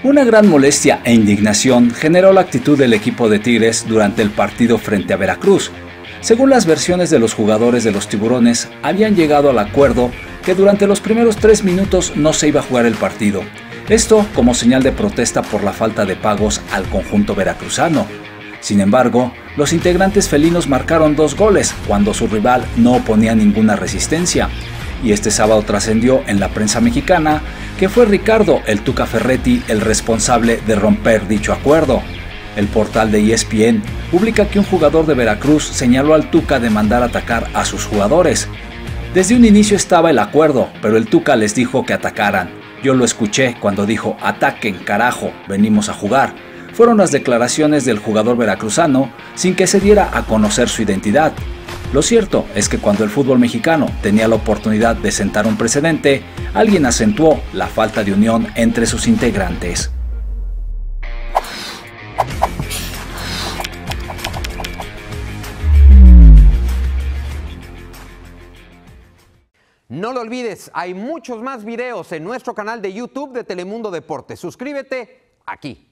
Una gran molestia e indignación generó la actitud del equipo de Tigres durante el partido frente a Veracruz. Según las versiones de los jugadores de los Tiburones, habían llegado al acuerdo que durante los primeros 3 minutos no se iba a jugar el partido. Esto como señal de protesta por la falta de pagos al conjunto veracruzano. Sin embargo, los integrantes felinos marcaron 2 goles cuando su rival no oponía ninguna resistencia. Y este sábado trascendió en la prensa mexicana que fue Ricardo "El Tuca" Ferretti el responsable de romper dicho acuerdo. El portal de ESPN publica que un jugador de Veracruz señaló al Tuca de mandar atacar a sus jugadores. Desde un inicio estaba el acuerdo, pero el Tuca les dijo que atacaran. Yo lo escuché cuando dijo "ataquen, carajo, venimos a jugar". Fueron las declaraciones del jugador veracruzano sin que se diera a conocer su identidad. Lo cierto es que cuando el fútbol mexicano tenía la oportunidad de sentar un precedente, alguien acentuó la falta de unión entre sus integrantes. No lo olvides, hay muchos más videos en nuestro canal de YouTube de Telemundo Deportes. Suscríbete aquí.